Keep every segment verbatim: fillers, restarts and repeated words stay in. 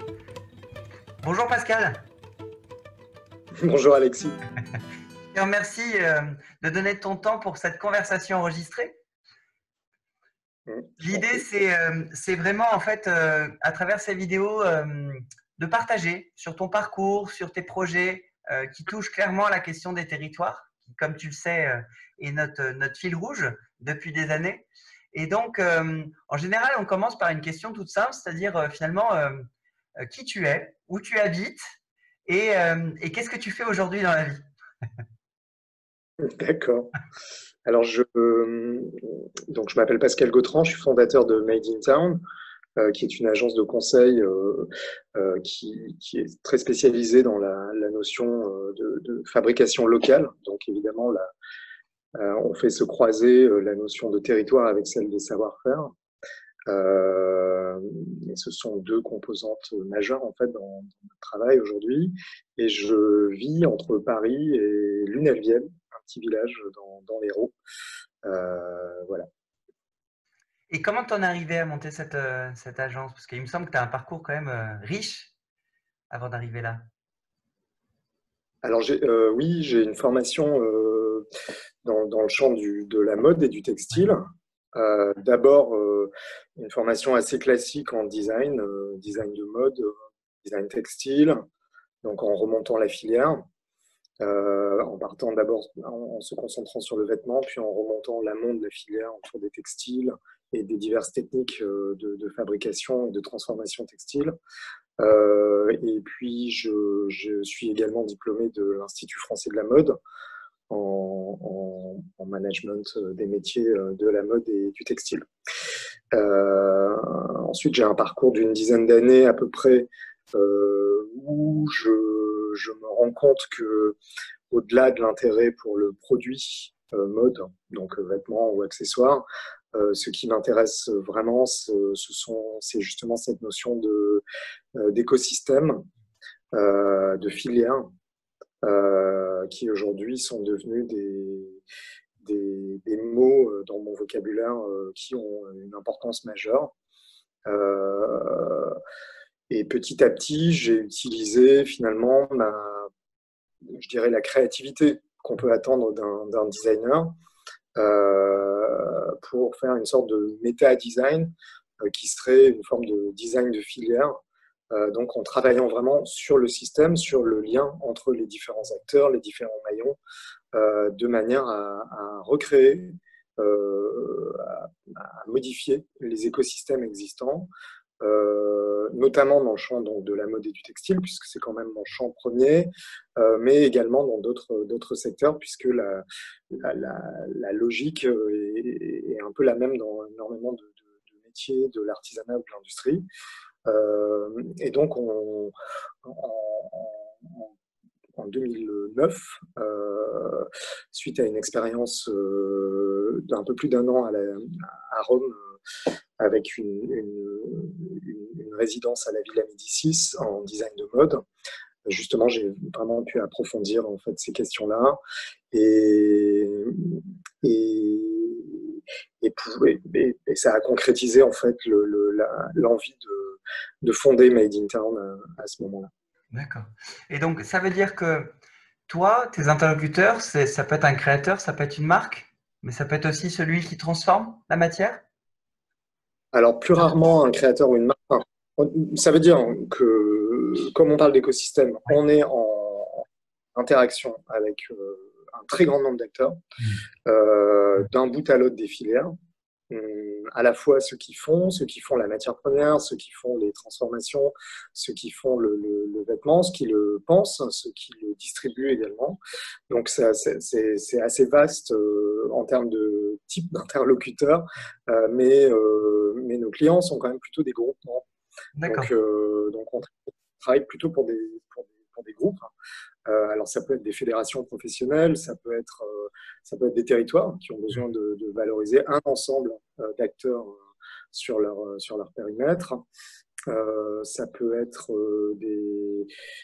Bonjour Pascal, Bonjour Alexis. je te remercie euh, de donner ton temps pour cette conversation enregistrée. Mm, je t'en L'idée, prie. c'est euh, c'est vraiment, en fait, euh, à travers ces vidéos, euh, de partager sur ton parcours, sur tes projets euh, qui touchent clairement à la question des territoires, qui, comme tu le sais, euh, est notre, notre fil rouge depuis des années. Et donc, euh, en général, on commence par une question toute simple, c'est-à-dire euh, finalement, euh, euh, qui tu es, où tu habites et, euh, et qu'est-ce que tu fais aujourd'hui dans la vie. D'accord. Alors, je, euh, donc, je m'appelle Pascal Gautran, je suis fondateur de Made in Town, euh, qui est une agence de conseil euh, euh, qui, qui est très spécialisée dans la, la notion euh, de, de fabrication locale. Donc, évidemment, là, euh, on fait se croiser euh, la notion de territoire avec celle des savoir-faire. Euh, et ce sont deux composantes majeures en fait dans, dans notre travail aujourd'hui. Et je vis entre Paris et Lunel-Vienne, un petit village dans, dans l'Hérault. Euh, voilà. Et comment t'en es arrivé à monter cette, euh, cette agence? Parce qu'il me semble que tu as un parcours quand même euh, riche avant d'arriver là. Alors j'ai, euh, oui, j'ai une formation euh, dans, dans le champ du, de la mode et du textile. Euh, d'abord, euh, une formation assez classique en design, euh, design de mode, euh, design textile, donc en remontant la filière. Euh, en partant d'abord en, en se concentrant sur le vêtement, puis en remontant l'amont de la filière autour des textiles et des diverses techniques euh, de, de fabrication et de transformation textile. Euh, et puis, je, je suis également diplômé de l'Institut français de la mode en, en, en management des métiers de la mode et du textile. Euh, ensuite, j'ai un parcours d'une dizaine d'années à peu près euh, où je, je me rends compte que au-delà de l'intérêt pour le produit euh, mode, donc euh, vêtements ou accessoires, euh, ce qui m'intéresse vraiment, ce, ce sont, c'est justement cette notion de, euh, d'écosystème, euh, de filières, euh, qui aujourd'hui sont devenus des, des, des mots euh, dans mon vocabulaire euh, qui ont une importance majeure. Euh, et petit à petit, j'ai utilisé finalement ma, je dirais, la créativité qu'on peut attendre d'un, d'un designer euh, pour faire une sorte de méta-design euh, qui serait une forme de design de filière. Euh, donc en travaillant vraiment sur le système, sur le lien entre les différents acteurs, les différents maillons, euh, de manière à, à recréer, euh, à, à modifier les écosystèmes existants, euh, notamment dans le champ donc, de la mode et du textile, puisque c'est quand même mon champ premier, euh, mais également dans d'autres d'autres secteurs, puisque la, la, la, la logique est, est, un peu la même dans énormément de, de, de métiers, de l'artisanat ou de l'industrie. Euh, et donc, on, en, en deux mille neuf, euh, suite à une expérience euh, d'un peu plus d'un an à, la, à Rome, avec une, une, une, résidence à la Villa Médicis en design de mode. Justement, j'ai vraiment pu approfondir en fait ces questions-là et, et, et, et, et ça a concrétisé en fait le, le, la, l'envie de, de fonder Made in Town à, à ce moment-là. D'accord. Et donc, ça veut dire que toi, tes interlocuteurs, c'est, ça peut être un créateur, ça peut être une marque, mais ça peut être aussi celui qui transforme la matière? Alors, plus rarement un créateur ou une marque. Enfin, ça veut dire que, comme on parle d'écosystème, Ouais. on est en interaction avec euh, un très grand nombre d'acteurs, euh, d'un bout à l'autre des filières. À la fois ceux qui font, ceux qui font la matière première, ceux qui font les transformations, ceux qui font le, le, le vêtement, ceux qui le pensent, ceux qui le distribuent également. Donc c'est, c'est, c'est assez vaste euh, en termes de type d'interlocuteur, euh, mais, euh, mais nos clients sont quand même plutôt des groupements. D'accord. Donc, euh, donc on travaille plutôt pour des, pour des, pour des groupes. Euh, alors ça peut être des fédérations professionnelles, ça peut être, euh, ça peut être des territoires qui ont besoin de, de valoriser un ensemble euh, d'acteurs euh, sur leur, euh, sur leur périmètre. Euh, ça peut être euh, des,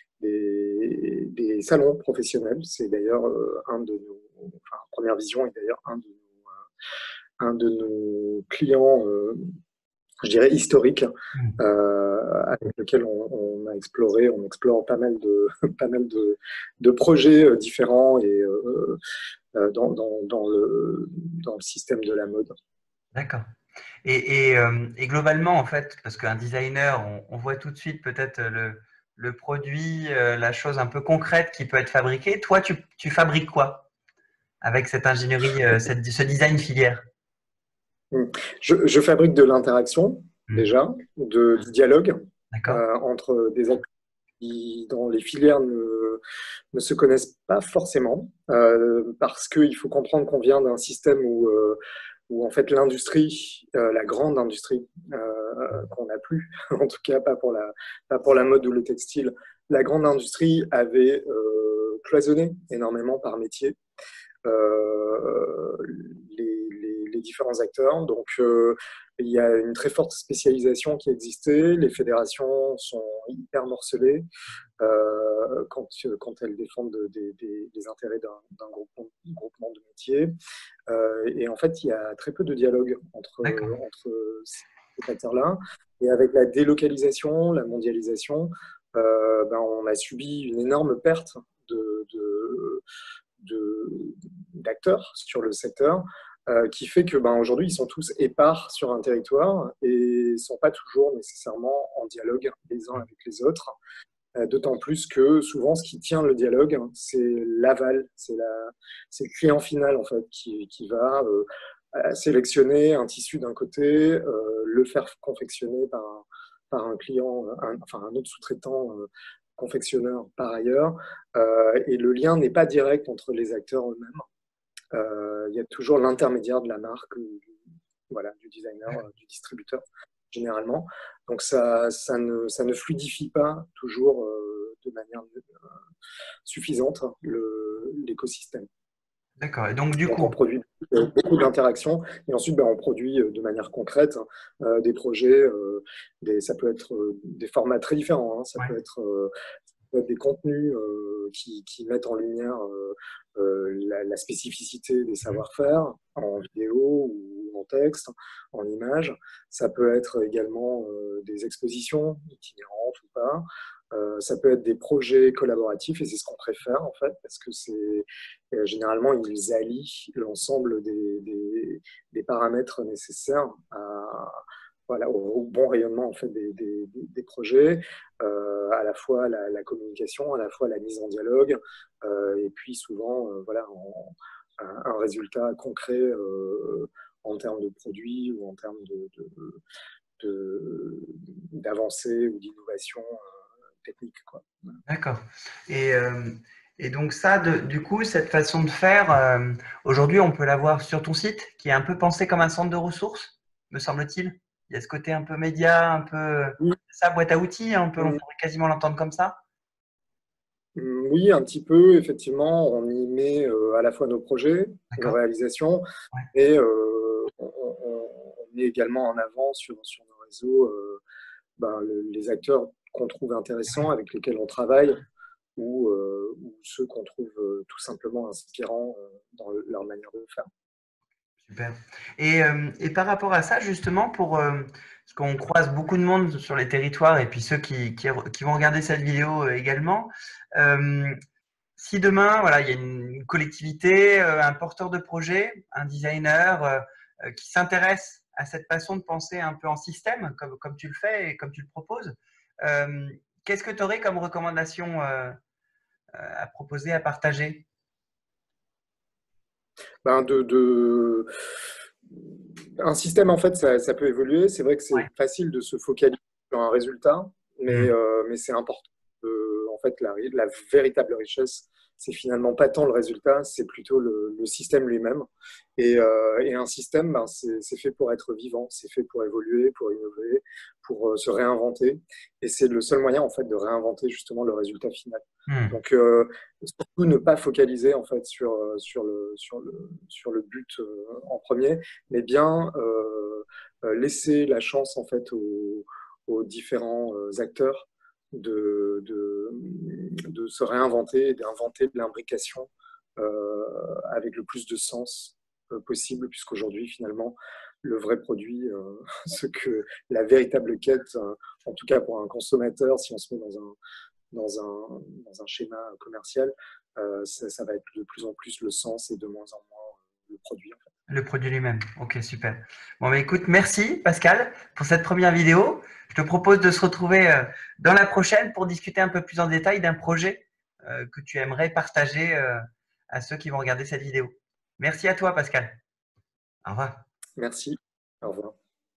des, des salons professionnels. C'est d'ailleurs euh, un de nos, enfin, Première Vision est d'ailleurs un de nos, euh, un de nos clients euh, je dirais, historique, Mm. euh, avec lequel on, on, a exploré, on explore pas mal de, pas mal de, de projets différents et euh, dans, dans, dans, le, dans le système de la mode. D'accord. Et, et, euh, et, globalement, en fait, parce qu'un designer, on, on, voit tout de suite peut-être le, le produit, euh, la chose un peu concrète qui peut être fabriquée. Toi, tu, tu fabriques quoi avec cette ingénierie, euh, cette, ce design filière? je, je fabrique de l'interaction, Mmh. déjà, de, du dialogue D'accord. euh, entre des acteurs qui, dans les filières, ne, ne se connaissent pas forcément, euh, parce qu'il faut comprendre qu'on vient d'un système où, euh, où en fait l'industrie, euh, la grande industrie, euh, qu'on n'a plus, en tout cas pas pour, la, pas pour la mode ou le textile, la grande industrie avait euh, cloisonné énormément par métier euh, les, les, les différents acteurs. Donc euh, il y a une très forte spécialisation qui existait, les fédérations sont hyper morcelées. Euh, quand, quand elles défendent des, des, des intérêts d'un groupement, groupement de métiers. Euh, et en fait, il y a très peu de dialogue entre, entre ces acteurs-là. Et avec la délocalisation, la mondialisation, euh, ben, on a subi une énorme perte de, de, d'acteurs sur le secteur, euh, qui fait que ben, aujourd'hui, ils sont tous épars sur un territoire et ne sont pas toujours nécessairement en dialogue les uns avec les autres. D'autant plus que souvent, ce qui tient le dialogue, c'est l'aval, c'est la, c'est le client final en fait qui, qui va euh, sélectionner un tissu d'un côté, euh, le faire confectionner par un, par un client, un, enfin un autre sous-traitant euh, confectionneur par ailleurs, euh, et le lien n'est pas direct entre les acteurs eux-mêmes. Euh, il y a toujours l'intermédiaire de la marque, voilà, du designer, euh, du distributeur généralement. Donc ça, ça, ne, ça ne fluidifie pas toujours euh, de manière euh, suffisante l'écosystème. D'accord. Et donc du Donc coup, on produit beaucoup d'interactions et ensuite ben, on produit de manière concrète euh, des projets, euh, des, ça peut être euh, des formats très différents, hein, ça, ouais. peut être, euh, ça peut être des contenus euh, qui, qui mettent en lumière euh, euh, la, la spécificité des savoir-faire en vidéo ou en texte, en images. Ça peut être également euh, des expositions itinérantes ou pas. Euh, ça peut être des projets collaboratifs et c'est ce qu'on préfère en fait parce que c'est euh, généralement ils allient l'ensemble des, des, des, paramètres nécessaires à, voilà, au, au bon rayonnement en fait des, des, des projets, euh, à la fois la, la, communication, à la fois la mise en dialogue euh, et puis souvent euh, voilà en, un, un, résultat concret euh, en termes de produits ou en termes de, de, d'avancée ou d'innovation technique. D'accord. Et, euh, et donc ça, de, du coup, cette façon de faire, euh, aujourd'hui, on peut la voir sur ton site, qui est un peu pensé comme un centre de ressources, me semble-t-il. Il y a ce côté un peu média, un peu Oui, ça, boîte à outils, un peu, on pourrait quasiment l'entendre comme ça. Oui, un petit peu, effectivement, on y met euh, à la fois nos projets, nos D'accord. réalisations, Ouais. et euh, on, on, on met également en avant sur, sur nos réseaux euh, ben, le, les acteurs qu'on trouve intéressants, avec lesquels on travaille, ou, euh, ou ceux qu'on trouve euh, tout simplement inspirants euh, dans le, leur manière de faire. Super. Et, euh, et par rapport à ça, justement, pour euh, parce qu'on croise beaucoup de monde sur les territoires et puis ceux qui, qui, qui vont regarder cette vidéo euh, également, euh, si demain, voilà, il y a une collectivité, euh, un porteur de projet, un designer euh, euh, qui s'intéresse à cette façon de penser un peu en système, comme, comme tu le fais et comme tu le proposes, euh, qu'est-ce que tu aurais comme recommandation euh, à proposer, à partager? Ben de, de... Un système, en fait, ça, ça peut évoluer. C'est vrai que c'est Ouais. facile de se focaliser sur un résultat, mais, Mmh. euh, mais c'est important. Euh, en fait, la, la véritable richesse, c'est finalement pas tant le résultat, c'est plutôt le, le système lui-même. Et, euh, et un système, ben, c'est fait pour être vivant, c'est fait pour évoluer, pour innover, pour euh, se réinventer. Et c'est le seul moyen, en fait, de réinventer justement le résultat final. Mmh. Donc, euh, surtout ne pas focaliser en fait sur, sur, le, sur, le, sur le but euh, en premier, mais bien euh, laisser la chance en fait aux, aux différents euh, acteurs de, de, de se réinventer et d'inventer de l'imbrication euh, avec le plus de sens euh, possible, puisqu'aujourd'hui finalement le vrai produit, euh, ce que la véritable quête, euh, en tout cas pour un consommateur, si on se met dans un, dans un, dans un schéma commercial, euh, ça, ça va être de plus en plus le sens et de moins en moins le produit. En fait. Le produit lui-même. Ok, super. Bon, bah, écoute, merci Pascal pour cette première vidéo. Je te propose de se retrouver euh, dans la prochaine pour discuter un peu plus en détail d'un projet euh, que tu aimerais partager euh, à ceux qui vont regarder cette vidéo. Merci à toi Pascal. Au revoir. Merci. Au revoir.